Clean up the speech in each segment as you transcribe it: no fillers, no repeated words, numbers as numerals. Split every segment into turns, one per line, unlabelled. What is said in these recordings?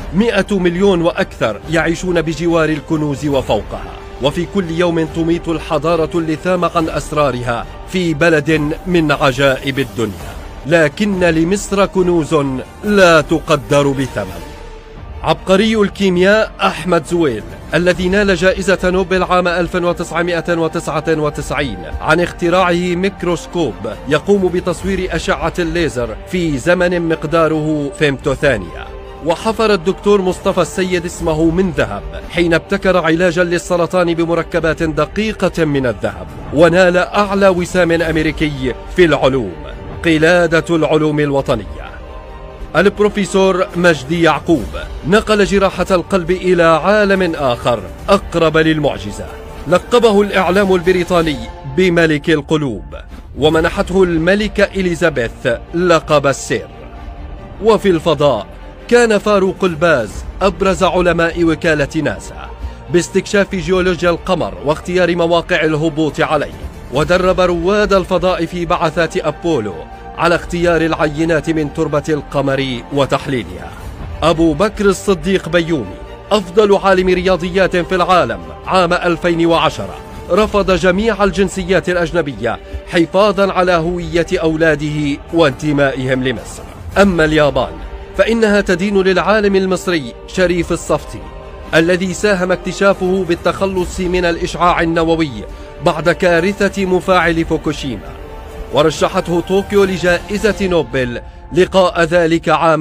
100 مليون وأكثر يعيشون بجوار الكنوز وفوقها، وفي كل يوم تميط الحضارة اللثام عن أسرارها في بلد من عجائب الدنيا، لكن لمصر كنوز لا تقدر بثمن. عبقري الكيمياء أحمد زويل الذي نال جائزة نوبل عام 1999 عن اختراعه ميكروسكوب يقوم بتصوير أشعة الليزر في زمن مقداره فيمتوثانية. وحفر الدكتور مصطفى السيد اسمه من ذهب حين ابتكر علاجا للسرطان بمركبات دقيقة من الذهب، ونال أعلى وسام أمريكي في العلوم، قلادة العلوم الوطنية. البروفيسور مجدي يعقوب نقل جراحة القلب إلى عالم آخر أقرب للمعجزة، لقبه الإعلام البريطاني بملك القلوب، ومنحته الملكة إليزابيث لقب السير. وفي الفضاء كان فاروق الباز أبرز علماء وكالة ناسا باستكشاف جيولوجيا القمر واختيار مواقع الهبوط عليه، ودرب رواد الفضاء في بعثات أبولو على اختيار العينات من تربة القمر وتحليلها. أبو بكر الصديق بيومي أفضل عالم رياضيات في العالم عام 2010 رفض جميع الجنسيات الأجنبية حفاظا على هوية أولاده وانتمائهم لمصر. أما اليابان فإنها تدين للعالم المصري شريف الصفتي الذي ساهم اكتشافه بالتخلص من الإشعاع النووي بعد كارثة مفاعل فوكوشيما، ورشحته طوكيو لجائزة نوبل لقاء ذلك عام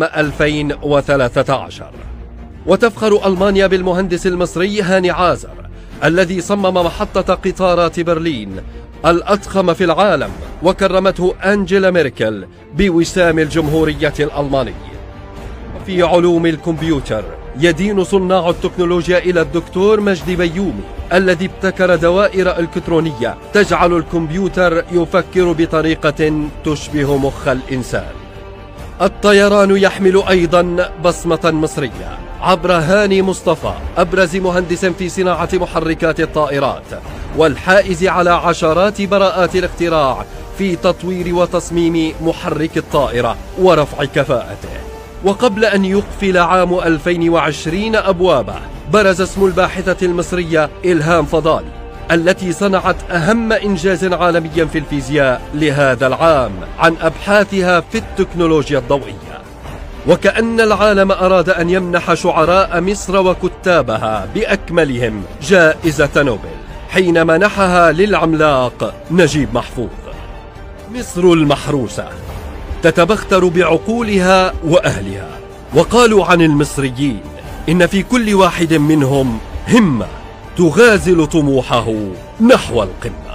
2013. وتفخر ألمانيا بالمهندس المصري هاني عازر الذي صمم محطة قطارات برلين الأضخم في العالم، وكرمته أنجيلا ميركل بوسام الجمهورية الألماني. في علوم الكمبيوتر يدين صناع التكنولوجيا إلى الدكتور مجدي بيومي الذي ابتكر دوائر إلكترونية تجعل الكمبيوتر يفكر بطريقة تشبه مخ الإنسان. الطيران يحمل أيضا بصمة مصرية عبر هاني مصطفى أبرز مهندس في صناعة محركات الطائرات، والحائز على عشرات براءات الاختراع في تطوير وتصميم محرك الطائرة ورفع كفاءته. وقبل أن يقفل عام 2020 أبوابه برز اسم الباحثة المصرية إلهام فضالي التي صنعت أهم إنجاز عالمي في الفيزياء لهذا العام عن أبحاثها في التكنولوجيا الضوئية. وكأن العالم أراد أن يمنح شعراء مصر وكتابها بأكملهم جائزة نوبل حين منحها للعملاق نجيب محفوظ. مصر المحروسة تتبختر بعقولها وأهلها، وقالوا عن المصريين إن في كل واحد منهم همة تغازل طموحه نحو القمة.